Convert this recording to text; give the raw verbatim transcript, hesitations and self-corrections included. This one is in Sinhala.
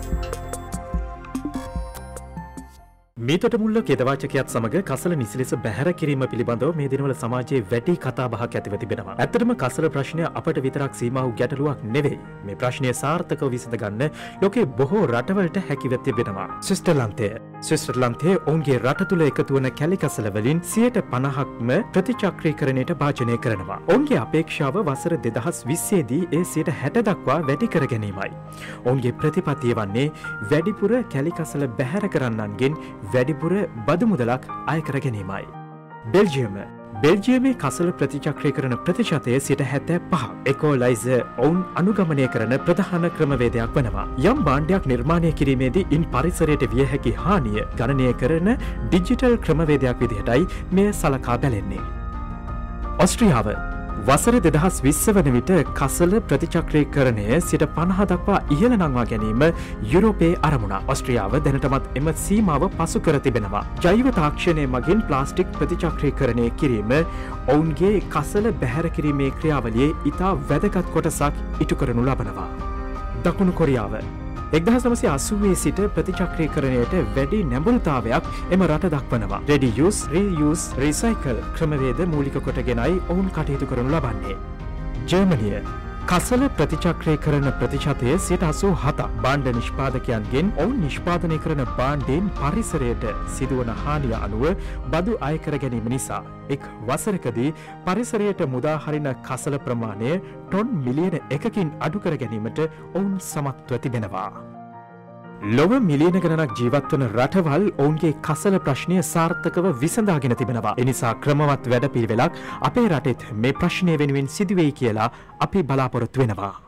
මීතට මුල්ල කෙදවාචකයත් සමග කසල නිසිලෙස බැහැර කිරීම පිළිබඳව මේ දිනවල සමාජයේ වැඩි කතා බහක් ඇතිව තිබෙනවා. ඇත්තටම කසල ප්‍රශ්නය අපට විතරක් සීමා වූ ගැටලුවක් නෙවෙයි. මේ ප්‍රශ්නය සාර්ථකව විසඳ ගන්න ලෝකේ බොහෝ රටවලට හැකිව තිබෙනවා. ස්විට්සර්ලන්තය ස්විට්සර්ලන්තයේ ඔවුන්ගේ රට තුළ එකතු වන කැලි කසල වලින් සියයට පනහක්ම ප්‍රතිචක්‍රීකරණයට භාජනය කරනවා. ඔවුන්ගේ අපේක්ෂාව වසර දෙදහස් විස්සේ දී ඒ සියයට හැට දක්වා වැඩි කර ගැනීමයි. ඔවුන්ගේ ප්‍රතිපත්තිය වන්නේ වැඩිපුර කැලි කසල බැහැර කරන්නන්ගෙන් වැඩිපුර බදු මුදලක් අය කර ගැනීමයි. බෙල්ජියම බෙල්ජියමේ කසල ප්‍රතිචක්‍රීකරණ ප්‍රතිශතය සිට හැත්තෑ පහ. එකෝලයිස ඔවුන් අනුගමනය කරන ප්‍රධාන ක්‍රමවේදයක් වනවා. යම් භාණ්ඩයක් නිර්මාණය කිරීමේදී ඉන් පරිසරයට විය හැකි හානිය ගණනය කරන ඩිජිටල් ක්‍රමවේදයක් විදිහටයි මෙය සලකා බැලෙන්නේ. ඔස්ට්‍රියාව වසර දෙදහස් විස්ස වන විට කසල ප්‍රතිචක්‍රීකරණය සිට පනහ දක්වා ඉහළ නංවා ගැනීම යුරෝපයේ අරමුණ. ඔස්ට්‍රියාව දැනටමත් එම සීමාව පසු කර තිබෙනවා. ජෛව තාක්ෂණය මගින් ප්ලාස්ටික් ප්‍රතිචක්‍රීකරණය කිරීම ඔවුන්ගේ කසල බැහැර කිරීමේ ක්‍රියාවලියේ ඉතා වැදගත් කොටසක් ඉටු කරනු ලබනවා. දකුණු කොරියාව එක්දහස් නවසිය අසූවේ සිට ප්‍රතිචක්‍රීකරණයට වැඩි නැඹුරුතාවයක් එම රට දක්වනවා. රෙඩියුස්, රීයුස්, රීසයිකල් ක්‍රමවේද මූලික කොටගෙනයි ඔවුන් කටයුතු කරනු ලබන්නේ. ජර්මනිය කසල ප්‍රතිචක්‍රීකරණ ප්‍රතිශතය සියයට අසූ හතක්. භාණ්ඩ නිෂ්පාදකයන්ගෙන් ඔවුන් නිෂ්පාදනය කරන භාණ්ඩයෙන් පරිසරයට සිදුවන හානිය අනුව බදු අය කර ගැනීම නිසා එක් වසරකදී පරිසරයට මුදා හරින කසල ප්‍රමාණය ටොන් මිලියන එකකින් අඩු කර ගැනීමට ඔවුන් සමත්ව තිබෙනවා. ලොව මිලියන ගණනක් ජීවත්වන රටවල් ඔවුන්ගේ කසල ප්‍රශ්නය සාර්ථකව විසඳාගෙන තිබෙනවා. එනිසා ක්‍රමවත් වැඩපිළිවෙලක් අපේ රටෙත් මේ ප්‍රශ්නය වෙනුවෙන් සිදුවෙයි කියලා අපි බලාපොරොත්තු වෙනවා.